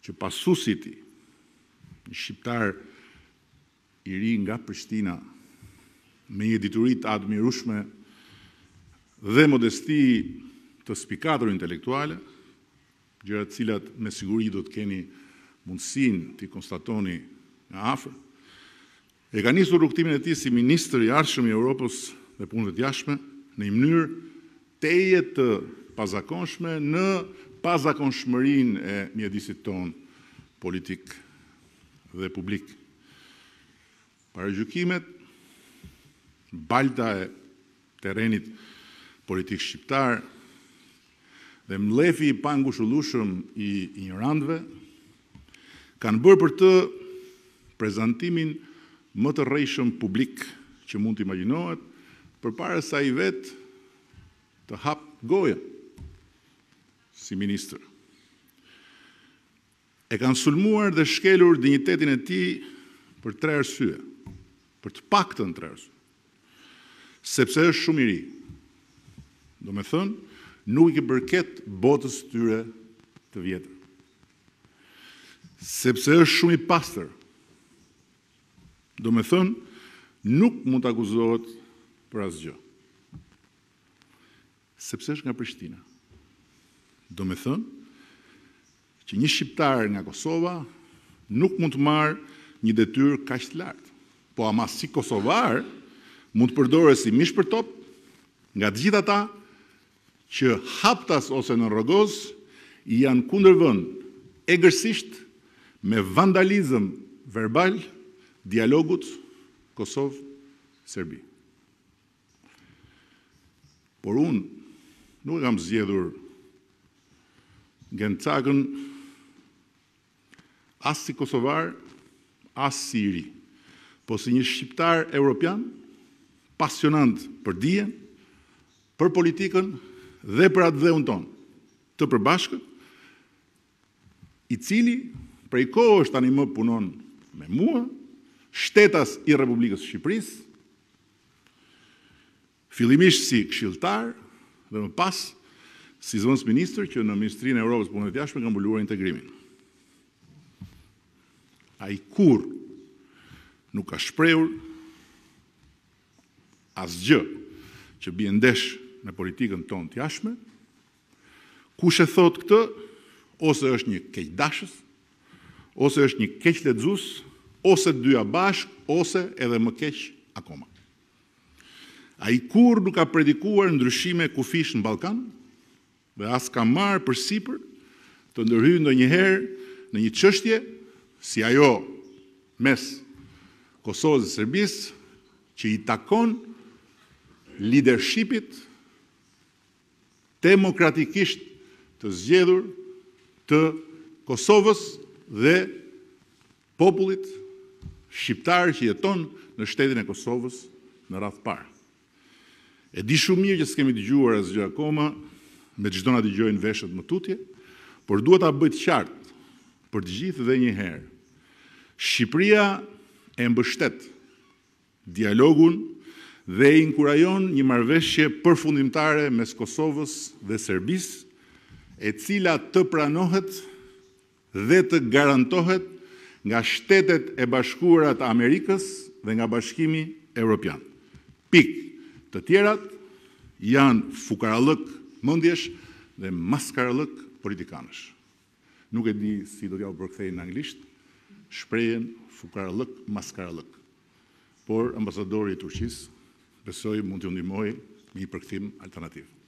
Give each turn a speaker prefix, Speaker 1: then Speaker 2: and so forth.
Speaker 1: që pasuesi i tij, një shqiptar i ri nga Prishtina, me një dituri të admirueshme dhe modesti të spikatur intelektuale, gjëra të cilat me siguri do të keni mundësinë të konstatoni nga afër, e ka nisur rrugëtimin e tij si ministër i ardhshëm i Europës dhe punëve të jashtme në një mënyrë teje të pazakonshme në pazakonshmërinë e mjedisit ton politik dhe publik. Paragjykimet, balta e terrenit politik shqiptar dhe mlefi i pangushullueshëm i ignorantëve kanë bërë për të prezantimin më të rrejshëm publik që mund të imagjinohet, përpara sa i vet të hap gojën si ministër. E kanë sulmuar dhe shkelur dinjitetin e tij për 3 arsye, për të paktën 3 arsye. Sepse është shumë i ri. Do me thënë, nuk i përket botës tyre të vjetër. Sepse është shumë i pastër. Do me thënë, nuk mund të akuzohet për asgjë. Sepse është nga Prishtina. Do me thënë, që një shqiptar nga Kosova nuk mund të marrë një detyrë kaq të lartë. Po ama si kosovar mund të përdoret si mish për top nga të gjithë ata që haptas ose në rrogoz i janë kundërvënë egërsisht me vandalizëm verbal dialogut Kosovë-Serbi. Por unë nuk kam zgjedhur Gent Cakën as si kosovar, as si i ri, po si një shqiptar europian, pasionant për dijen, për politikën dhe për atë dheun tonë, të përbashkët, i cili prej kohësh tani më punon me mua, shtetas i Republikës së Shqipërisë, fillimisht si këshilltar dhe më pas si zv.ministër që në Ministrinë e Europës punëve të jashtme ka mbuluar integrimin. Ai kur nuk ka shprehur asgjë që bie ndesh me politikën tonë të jashtme, kush e thot këtë, ose është një keqdashës, ose është një keqlexues, ose dyja bashk, ose edhe më keq akoma. Ai kur nuk ka predikuar ndryshime kufish në Ballkan, dhe as ka marrë përsipër të ndërhyjë ndonjëherë në një çështje si ajo mes Kosovës dhe Serbisë që i takon leadershipit demokratikisht të zgjedhur të Kosovës dhe popullit shqiptar që jeton në shtetin e Kosovës në radhë parë. E di shumë mirë që s'kemi dëgjuar asgjë akoma, me çdo na dëgjojnë veshët më tutje, por duhet ta bëj të qartë për të gjithë dhe një herë. Shqipëria e mbështet dialogun dhe i inkurajon një marrëveshje përfundimtare mes Kosovës dhe Serbisë, e cila të pranohet dhe të garantohet nga Shtetet e Bashkuara të Amerikës dhe nga Bashkimi Evropian. Pikë. Të tjerat janë fukarallëk mendjesh dhe maskarallëk politikanësh. Nuk e di si do t'ja u përkthej në anglisht shprehjen fukarallëk maskarallëk. Por ambasadori i Turqisë besoj mund t'ju ndihmojë me një përkthim alternativ.